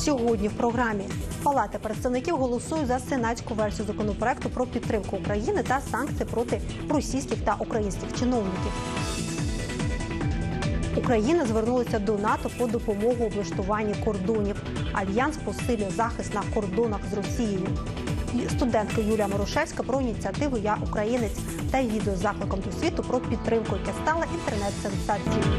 Сьогодні в програмі Палата представників голосує за сенатську версію законопроекту про підтримку України та санкції проти російських та українських чиновників. Україна звернулася до НАТО по допомогу у облаштуванні кордонів. Альянс посилює захист на кордонах з Росією. І студентка Юлія Морошевська про ініціативу «Я українець» та відео з закликом до світу про підтримку, яка стала інтернет-сенсацією.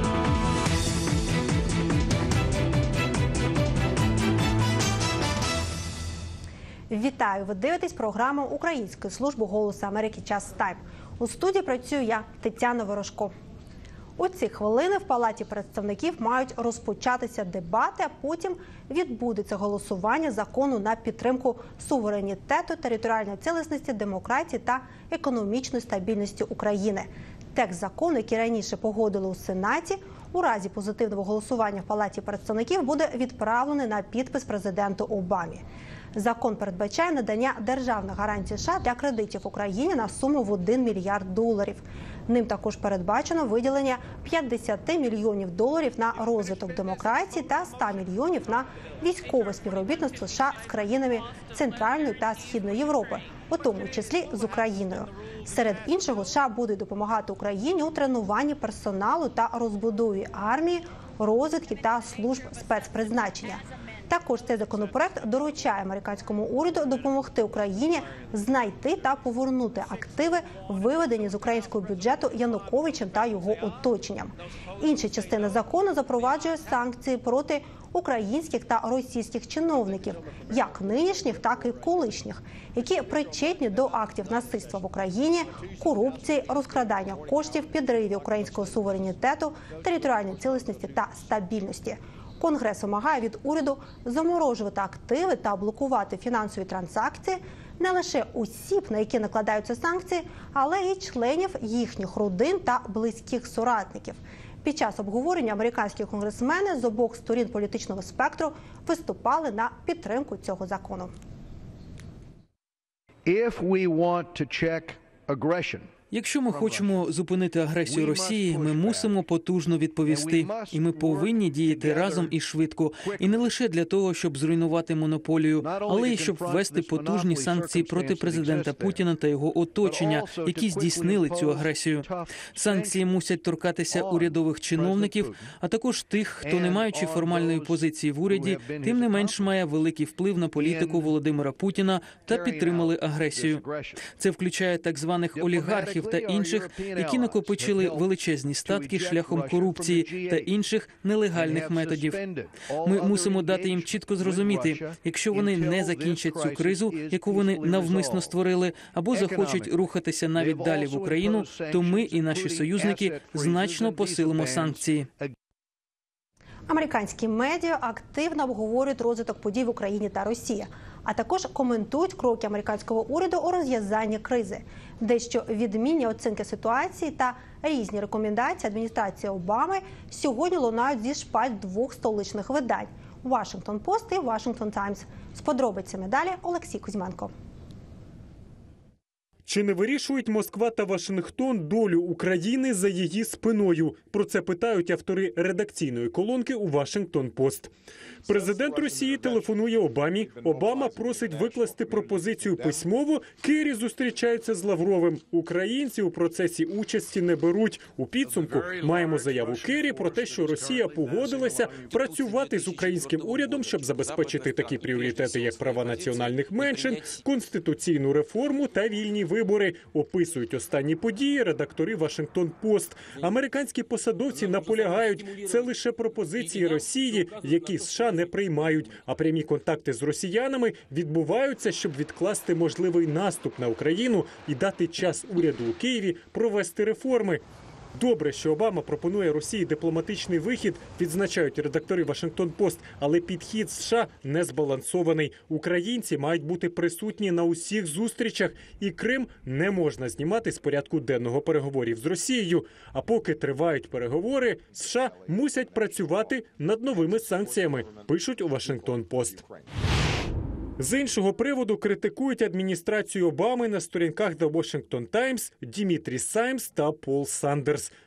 Вітаю! Ви дивитесь програму Української служби «Голосу Америки. Час Тайм». У студії працюю я, Тетяна Ворожко. У ці хвилини в Палаті представників мають розпочатися дебати, а потім відбудеться голосування закону на підтримку суверенітету, територіальної цілісності, демократії та економічної стабільності України. Текст закону, який раніше погодили у Сенаті, у разі позитивного голосування в Палаті представників буде відправлений на підпис президенту Обамі. Закон передбачає надання державних гарантій США для кредитів Україні на суму в $1 мільярд. Ним також передбачено виділення $50 мільйонів на розвиток демократії та $100 мільйонів на військове співробітництво США з країнами Центральної та Східної Європи, у тому числі з Україною. Серед іншого, США будуть допомагати Україні у тренуванні персоналу та розбудові армії, розвідки та служб спецпризначення. Також цей законопроект доручає американському уряду допомогти Україні знайти та повернути активи, виведені з українського бюджету Януковичем та його оточенням. Інша частина закону запроваджує санкції проти українських та російських чиновників, як нинішніх, так і колишніх, які причетні до актів насильства в Україні, корупції, розкрадання коштів, підривів українського суверенітету, територіальної цілісності та стабільності. Конгрес вимагає від уряду заморожувати активи та блокувати фінансові транзакції не лише осіб, на які накладаються санкції, але й членів їхніх родин та близьких соратників. Під час обговорення американські конгресмени з обох сторін політичного спектру виступали на підтримку цього закону. Якщо ми хочемо зупинити агресію Росії, ми мусимо потужно відповісти. І ми повинні діяти разом і швидко. І не лише для того, щоб зруйнувати монополію, але й щоб ввести потужні санкції проти президента Путіна та його оточення, які здійснили цю агресію. Санкції мусять торкатися урядових чиновників, а також тих, хто, не маючи формальної позиції в уряді, тим не менш має великий вплив на політику Володимира Путіна та підтримали агресію. Це включає так званих олігархів та інших, які накопичили величезні статки шляхом корупції та інших нелегальних методів. Ми мусимо дати їм чітко зрозуміти, якщо вони не закінчать цю кризу, яку вони навмисно створили, або захочуть рухатися навіть далі в Україну, то ми і наші союзники значно посилимо санкції. Американські медіа активно обговорюють розвиток подій в Україні та Росії, а також коментують кроки американського уряду у розв'язанні кризи. Дещо відмінні оцінки ситуації та різні рекомендації адміністрації Обами сьогодні лунають зі шпальт двох столичних видань – «Вашингтон Пост» і «Вашингтон Таймс». З подробицями далі Олексій Кузьменко. Чи не вирішують Москва та Вашингтон долю України за її спиною? Про це питають автори редакційної колонки у «Вашингтон Пост». Президент Росії телефонує Обамі. Обама просить викласти пропозицію письмово. Керрі зустрічаються з Лавровим. Українці у процесі участі не беруть. У підсумку маємо заяву Керрі про те, що Росія погодилася працювати з українським урядом, щоб забезпечити такі пріоритети, як права національних меншин, конституційну реформу та вільні вибори. Описують останні події редактори «Вашингтон Пост». Американські посадовці наполягають, це лише пропозиції Росії, які США не приймають, а прямі контакти з росіянами відбуваються, щоб відкласти можливий наступ на Україну і дати час уряду у Києві провести реформи. Добре, що Обама пропонує Росії дипломатичний вихід, відзначають редактори «Вашингтон Пост», але підхід США не збалансований. Українці мають бути присутні на усіх зустрічах, і Крим не можна знімати з порядку денного переговорів з Росією. А поки тривають переговори, США мусять працювати над новими санкціями, пишуть у «Вашингтон Пост». З іншого приводу критикують адміністрацію Обами на сторінках The Washington Times Дімітрі Саймс та Пол Сандерс.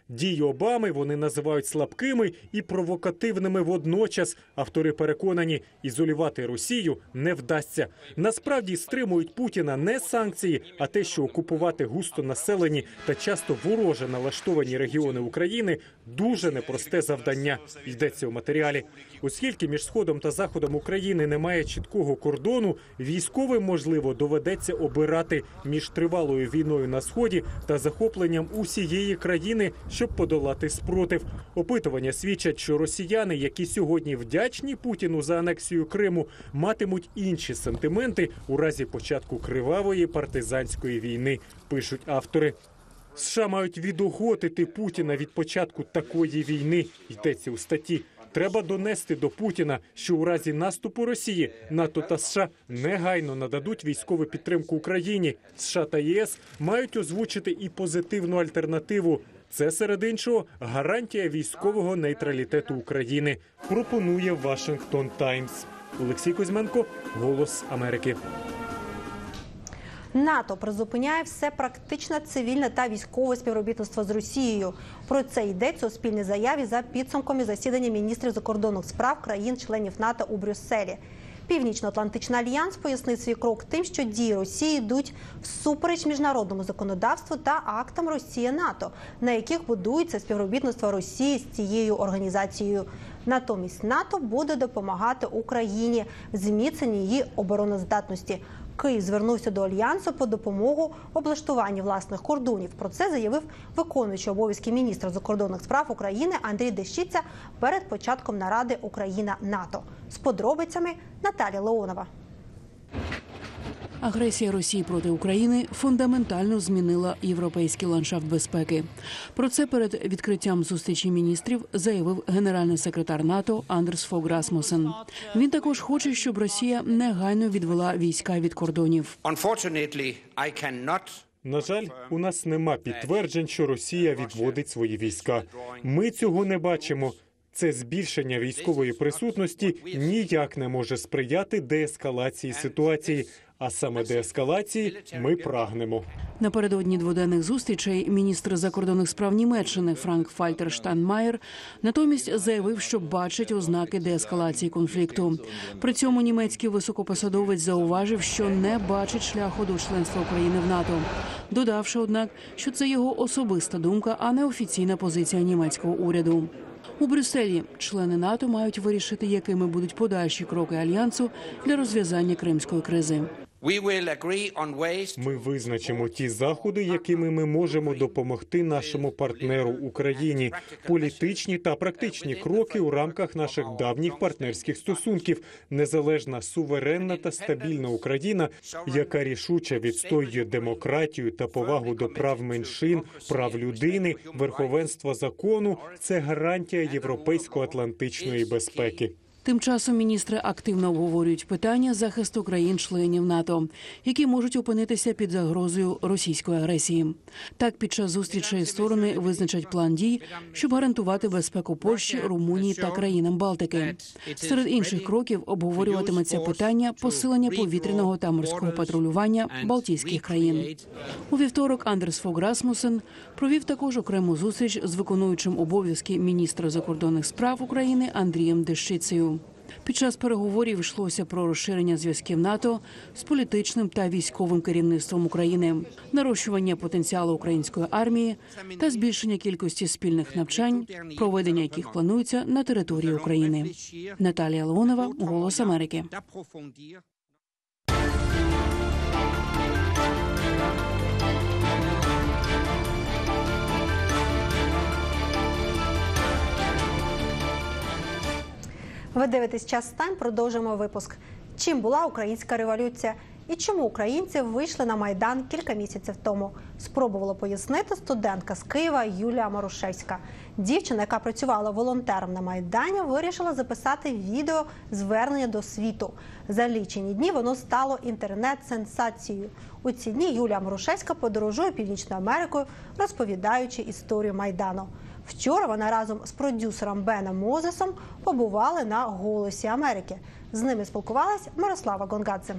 Дії Обами вони називають слабкими і провокативними водночас. Автори переконані, ізолювати Росію не вдасться. Насправді стримують Путіна не санкції, а те, що окупувати густонаселені та часто вороже налаштовані регіони України – дуже непросте завдання, йдеться у матеріалі. Оскільки між Сходом та Заходом України немає чіткого кордону, військовим, можливо, доведеться обирати між тривалою війною на Сході та захопленням усієї країни, щоб подолати спротив. Опитування свідчать, що росіяни, які сьогодні вдячні Путіну за анексію Криму, матимуть інші сентименти у разі початку кривавої партизанської війни, пишуть автори. США мають відохотити Путіна від початку такої війни, йдеться у статті. Треба донести до Путіна, що у разі наступу Росії НАТО та США негайно нададуть військову підтримку Україні. США та ЄС мають озвучити і позитивну альтернативу. Це, серед іншого, гарантія військового нейтралітету України, пропонує Washington Times. Олексій Кузьменко, «Голос Америки». НАТО призупиняє все практичне цивільне та військове співробітництво з Росією. Про це йдеться у спільній заяві за підсумками засідання міністрів закордонних справ країн-членів НАТО у Брюсселі. Північно-Атлантичний альянс пояснив свій крок тим, що дії Росії йдуть всупереч міжнародному законодавству та актам Росія-НАТО, на яких будується співробітництво Росії з цією організацією. Натомість НАТО буде допомагати Україні в зміцненні її обороноздатності. Київ звернувся до Альянсу по допомогу облаштуванні власних кордонів. Про це заявив виконуючий обов'язки міністра закордонних справ України Андрій Дещиця перед початком наради Україна-НАТО. З подробицями Наталія Леонова. Агресія Росії проти України фундаментально змінила європейський ландшафт безпеки. Про це перед відкриттям зустрічі міністрів заявив генеральний секретар НАТО Андерс Фог Расмуссен. Він також хоче, щоб Росія негайно відвела війська від кордонів. На жаль, у нас нема підтверджень, що Росія відводить свої війська. Ми цього не бачимо. Це збільшення військової присутності ніяк не може сприяти деескалації ситуації. А саме деескалації ми прагнемо. Напередодні дводенних зустрічей міністр закордонних справ Німеччини Франк-Вальтер Штайнмаєр натомість заявив, що бачить ознаки деескалації конфлікту. При цьому німецький високопосадовець зауважив, що не бачить шляху до членства України в НАТО, додавши, однак, що це його особиста думка, а не офіційна позиція німецького уряду. У Брюсселі члени НАТО мають вирішити, якими будуть подальші кроки Альянсу для розв'язання кримської кризи. Ми визначимо ті заходи, якими ми можемо допомогти нашому партнеру Україні. Політичні та практичні кроки у рамках наших давніх партнерських стосунків. Незалежна, суверенна та стабільна Україна, яка рішуче відстоює демократію та повагу до прав меншин, прав людини, верховенства закону – це гарантія європейсько-атлантичної безпеки. Тим часом міністри активно обговорюють питання захисту країн-членів НАТО, які можуть опинитися під загрозою російської агресії. Так, під час зустрічей сторони визначать план дій, щоб гарантувати безпеку Польщі, Румунії та країнам Балтики. Серед інших кроків обговорюватиметься питання посилення повітряного та морського патрулювання Балтійських країн. У вівторок Андерс Фог Расмуссен провів також окрему зустріч з виконуючим обов'язки міністра закордонних справ України Андрієм Дещицею. Під час переговорів йшлося про розширення зв'язків НАТО з політичним та військовим керівництвом України, нарощування потенціалу української армії та збільшення кількості спільних навчань, проведення яких планується на території України. Наталія Леонова, «Голос Америки». Ви дивитесь «Час Тайм», продовжуємо випуск. Чим була українська революція і чому українці вийшли на Майдан кілька місяців тому? Спробувала пояснити студентка з Києва Юлія Марушевська. Дівчина, яка працювала волонтером на Майдані, вирішила записати відео звернення до світу. За лічені дні воно стало інтернет-сенсацією. У ці дні Юлія Марушевська подорожує Північною Америкою, розповідаючи історію Майдану. Вчора вона разом з продюсером Беном Мозесом побували на «Голосі Америки». З ними спілкувалась Мирослава Гонгадзе.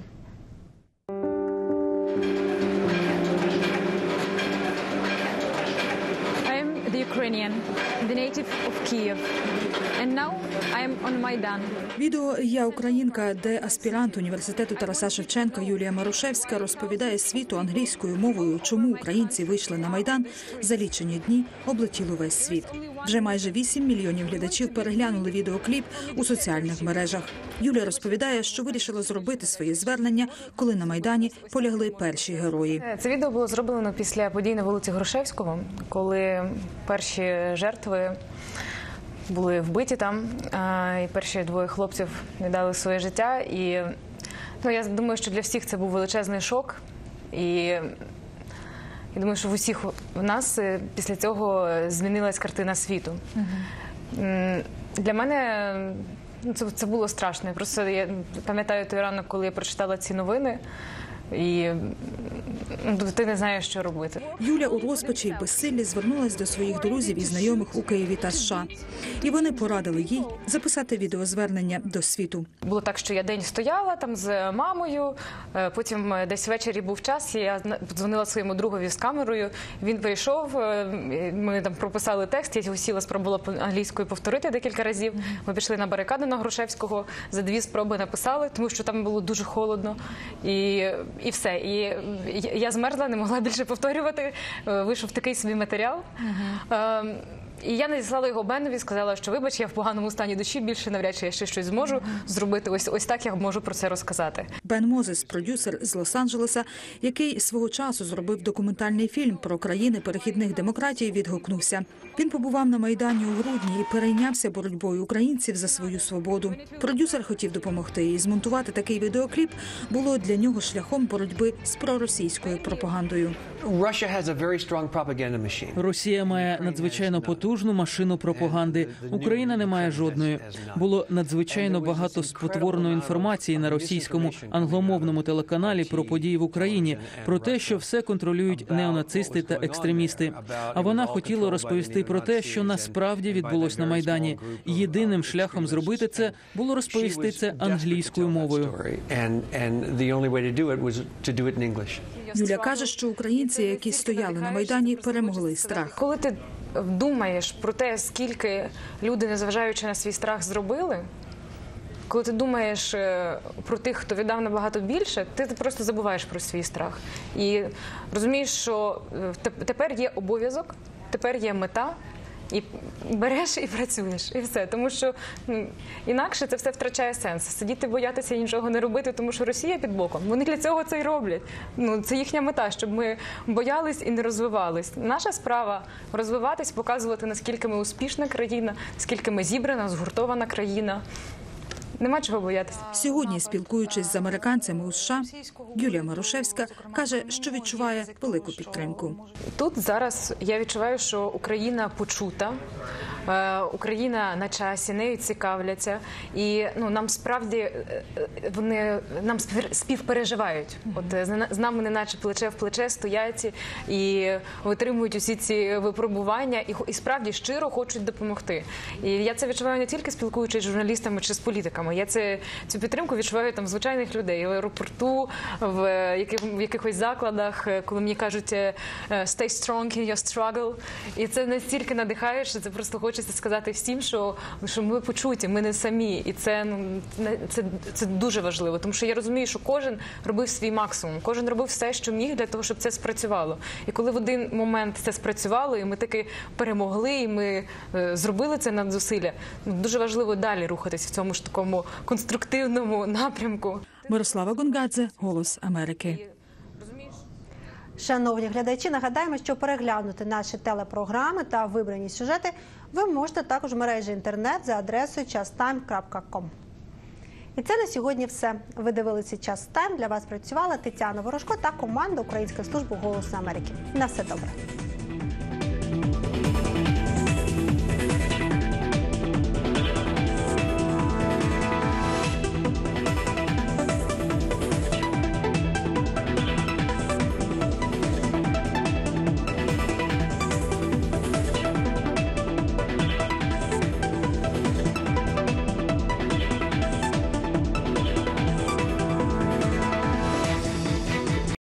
Ukrainian, the native of Kyiv. And now I am on Maidan. Відео «Я українка», де аспірант університету Тараса Шевченка Юлія Марушевська розповідає світу англійською мовою, чому українці вийшли на Майдан, за лічені дні облетіло весь світ. Вже майже 8 мільйонів глядачів переглянули відеокліп у соціальних мережах. Юлія розповідає, що вирішила зробити своє звернення, коли на Майдані полягли перші герої. Це відео було зроблено після подій на вулиці Грушевського, коли перші жертви були вбиті там, і перші двоє хлопців віддали своє життя. І я думаю, що для всіх це був величезний шок. І я думаю, що в усіх в нас після цього змінилась картина світу. Для мене це було страшно. Просто я пам'ятаю той ранок, коли я прочитала ці новини, і ти не знаєш, що робити. Юля у розпачі й безсиллі звернулась до своїх друзів і знайомих у Києві та США. І вони порадили їй записати відеозвернення до світу. Було так, що я день стояла там з мамою, потім десь ввечері був час, і я подзвонила своєму другові з камерою. Він прийшов, ми там прописали текст, я сіла, спробувала англійською повторити декілька разів. Ми пішли на барикаду на Грушевського, за 2 спроби написали, тому що там було дуже холодно. І все. І я змерзла, не могла більше повторювати. Вийшов такий собі матеріал. І я надіслала його Бенові, сказала, що вибач, я в поганому стані душі, більше навряд чи я ще щось зможу зробити. Ось так я можу про це розказати. Бен Мозес, продюсер з Лос-Анджелеса, який свого часу зробив документальний фільм про країни перехідних демократій, відгукнувся. Він побував на Майдані у грудні і перейнявся боротьбою українців за свою свободу. Продюсер хотів допомогти, і змонтувати такий відеокліп було для нього шляхом боротьби з проросійською пропагандою. Росія має надзвичайно потужну машину пропаганди. Україна не має жодної. Було надзвичайно багато спотвореної інформації на російському англомовному телеканалі про події в Україні, про те, що все контролюють неонацисти та екстремісти. А вона хотіла розповісти про те, що насправді відбулось на Майдані. Єдиним шляхом зробити це було розповісти це англійською мовою. Юля каже, що українці, які стояли на Майдані, перемогли страх. Коли ти думаєш про те, скільки люди, незважаючи на свій страх, зробили, коли ти думаєш про тих, хто віддав набагато більше, ти просто забуваєш про свій страх. І розумієш, що тепер є обов'язок, тепер є мета, і береш і працюєш, і все. Тому що інакше це все втрачає сенс. Сидіти, боятися і нічого не робити, тому що Росія під боком. Вони для цього це й роблять. Це їхня мета, щоб ми боялись і не розвивались. Наша справа – розвиватись, показувати, наскільки ми успішна країна, наскільки ми зібрана, згуртована країна. Нема чого боятися. Сьогодні, спілкуючись з американцями у США, Юлія Марушевська каже, що відчуває велику підтримку. Тут зараз я відчуваю, що Україна почута, Україна на часі, нею цікавляться. І нам справді нам співпереживають. З нами неначе плече в плече стоять і витримують усі ці випробування і справді щиро хочуть допомогти. І я це відчуваю не тільки спілкуючись з журналістами чи з політиками. Я цю підтримку відчуваю там звичайних людей в аеропорту, в якихось закладах, коли мені кажуть «stay strong in your struggle». І це настільки надихає, що це просто хочеться сказати всім, що ми почуті, ми не самі. І це дуже важливо, тому що я розумію, що кожен робив свій максимум, кожен робив все, що міг для того, щоб це спрацювало. І коли в один момент це спрацювало, і ми таки перемогли, і ми зробили це надзусилля, дуже важливо далі рухатись в цьому ж такому конструктивному напрямку. Мирослава Гонгадзе, «Голос Америки». Шановні глядачі, нагадаємо, що переглянути наші телепрограми та вибрані сюжети ви можете також в мережі інтернет за адресою chastime.com. І це на сьогодні все. Ви дивилися «Час Тайм». Для вас працювала Тетяна Ворожко та команда Української служби «Голосу Америки». На все добре.